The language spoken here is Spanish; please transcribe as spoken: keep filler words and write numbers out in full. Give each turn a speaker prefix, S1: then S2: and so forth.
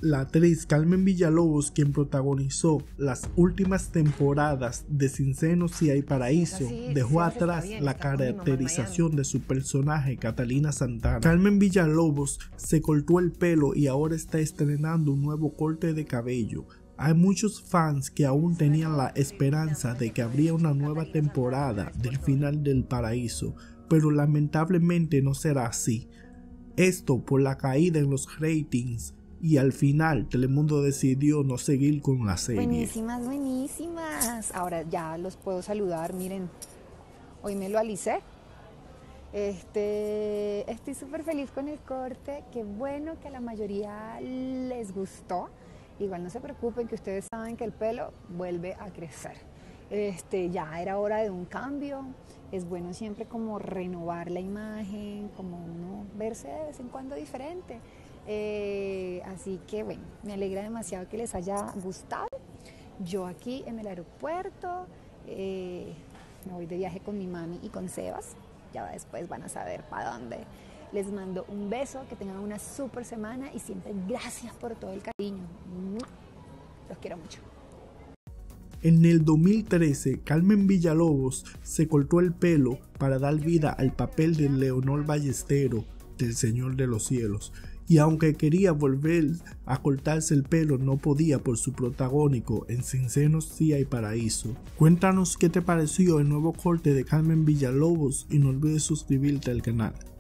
S1: La actriz Carmen Villalobos, quien protagonizó las últimas temporadas de Sin Senos Si Hay Paraíso,
S2: Sí,
S1: dejó
S2: sí,
S1: atrás
S2: bien,
S1: la caracterización de su personaje Catalina Santana. Carmen Villalobos se cortó el pelo y ahora está estrenando un nuevo corte de cabello. Hay muchos fans que aún tenían la esperanza de que habría una nueva temporada del final del Paraíso, pero lamentablemente no será así. Esto por la caída en los ratings, y al final Telemundo decidió no seguir con la serie.
S2: Buenísimas, buenísimas. Ahora ya los puedo saludar, miren, hoy me lo alicé. Este, estoy súper feliz con el corte, qué bueno que a la mayoría les gustó. Igual no se preocupen, que ustedes saben que el pelo vuelve a crecer. Este, ya era hora de un cambio. Es bueno siempre como renovar la imagen, como uno verse de vez en cuando diferente. Eh, así que bueno, me alegra demasiado que les haya gustado. Yo aquí en el aeropuerto, eh, me voy de viaje con mi mami y con Sebas. Ya después van a saber para dónde. Les mando un beso, que tengan una súper semana y siempre gracias por todo el cariño. Los quiero mucho.
S1: En el dos mil trece, Carmen Villalobos se cortó el pelo para dar vida al papel de Leonor Ballestero del Señor de los Cielos, y aunque quería volver a cortarse el pelo no podía por su protagónico en Sin Senos Si Hay Paraíso. Cuéntanos qué te pareció el nuevo corte de Carmen Villalobos y no olvides suscribirte al canal.